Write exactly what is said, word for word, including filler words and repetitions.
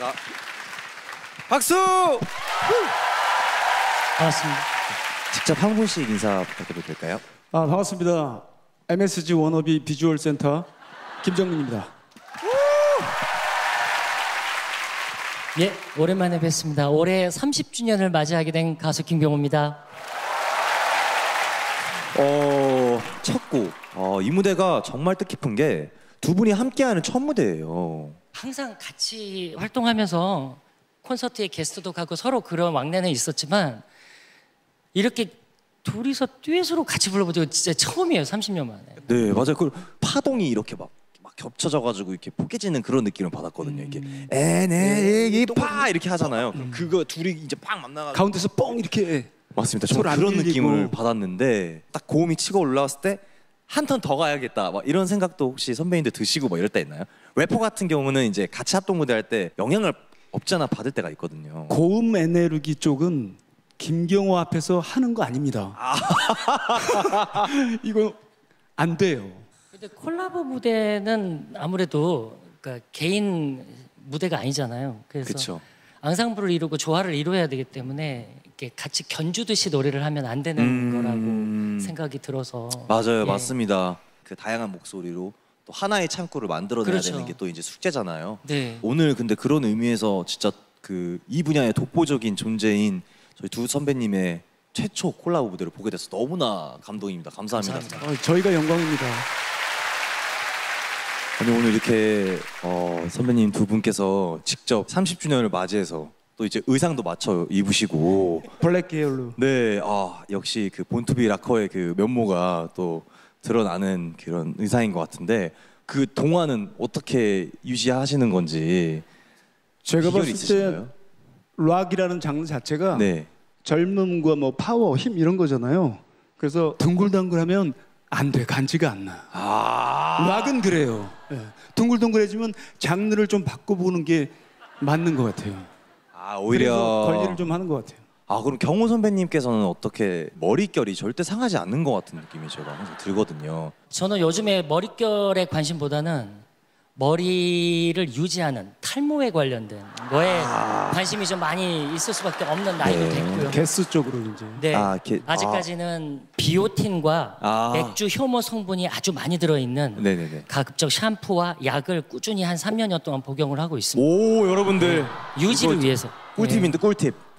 반갑습니다. 박수! 반갑습니다. 직접 한 분씩 인사 부탁드려도 될까요? 아, 반갑습니다. 엠에스지 워너비 비주얼 센터 김정민입니다. 예, 오랜만에 뵙습니다. 올해 삼십 주년을 맞이하게 된 가수 김병호입니다. 어, 첫 곡. 어, 이 무대가 정말 뜻깊은 게 두 분이 함께하는 첫 무대예요. 항상 같이 활동하면서 콘서트에 게스트도 가고 서로 그런 왕래는 있었지만 이렇게 둘이서 듀엣으로 같이 불러보는 거 진짜 처음이에요. 삼십 년 만에. 네, 맞아요. 그 파동이 이렇게 막, 막 겹쳐져가지고 이렇게 포개지는 그런 느낌을 받았거든요. 이게 에네이 파 이렇게 하잖아요. 그럼 그거 둘이 이제 팍 만나가지고 가운데서 뻥 이렇게 맞습니다. 서로 정말 안 그런 밀리고. 느낌을 받았는데 딱 고음이 치고 올라왔을 때 한 턴 더 가야겠다 막 이런 생각도 혹시 선배님들 드시고 뭐 이럴 때 있나요? 래퍼 같은 경우는 이제 같이 합동 무대 할 때 영향을 없잖아 받을 때가 있거든요. 고음 에네르기 쪽은 김경호 앞에서 하는 거 아닙니다. 아. 이거 안 돼요. 근데 콜라보 무대는 아무래도 그러니까 개인 무대가 아니잖아요. 그래서 그쵸. 앙상블을 이루고 조화를 이루어야 되기 때문에 이렇게 같이 견주듯이 노래를 하면 안 되는 음... 거라고 생각이 들어서 맞아요, 예. 맞습니다. 그 다양한 목소리로 또 하나의 창구를 만들어내야 그렇죠. 되는 게 또 이제 숙제잖아요. 네. 오늘 근데 그런 의미에서 진짜 그 이 분야의 독보적인 존재인 저희 두 선배님의 최초 콜라보 무대를 보게 돼서 너무나 감동입니다. 감사합니다. 감사합니다. 어, 저희가 영광입니다. 아니 오늘 이렇게 어, 선배님 두 분께서 직접 삼십 주년을 맞이해서 또 이제 의상도 맞춰 입으시고 블랙 계열로. 네, 아 역시 그 본투비 락커의 그 면모가 또 드러나는 그런 의상인 것 같은데 그 동화는 어떻게 유지하시는 건지 제가 비결이 봤을 때 있으신가요? 락이라는 장르 자체가 네, 젊음과 뭐 파워, 힘 이런 거잖아요. 그래서 둥글둥글하면 안 돼, 간지가 안 나. 아 락은 그래요. 예. 둥글둥글해지면 장르를 좀 바꿔보는 게 맞는 것 같아요. 아 그래서 오히려 관리를 좀 하는 것 같아요. 아 그럼 경호 선배님께서는 어떻게 머릿결이 절대 상하지 않는 것 같은 느낌이 제가 항상 들거든요. 저는 요즘에 머릿결에 관심보다는 머리를 유지하는 탈모에 관련된 거에 아. 관심이 좀 많이 있을 수밖에 없는 나이도 네. 됐고요. 개수 쪽으로 이제. 네, 아, 게- 아직까지는 비오틴과 아. 맥주 효모 성분이 아주 많이 들어있는 네네네. 가급적 샴푸와 약을 꾸준히 한 삼 년여 동안 복용을 하고 있습니다. 오 여러분들 유지를 이거 위해서. 꿀팁인데 꿀팁.